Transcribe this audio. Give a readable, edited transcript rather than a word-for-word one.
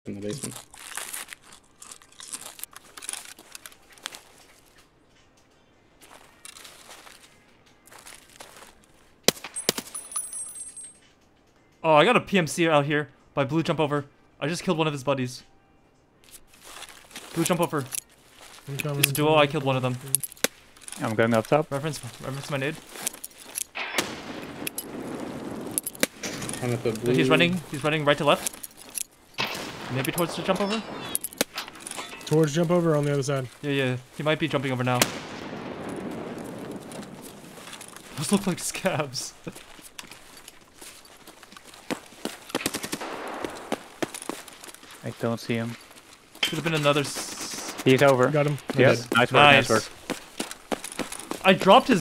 in the basement. Oh, I got a PMC out here by Blue Jump Over. I just killed one of his buddies. Blue Jump Over. It's a duo, I killed one of them. I'm going up top. Reference my nade. I'm at the blue. He's running right to left. Maybe towards the jump over? Towards jump over on the other side. Yeah. He might be jumping over now. Those look like scabs. I don't see him. Could have been another. He's over. Got him. Yes. Nice work. Nice. Nice work. I dropped his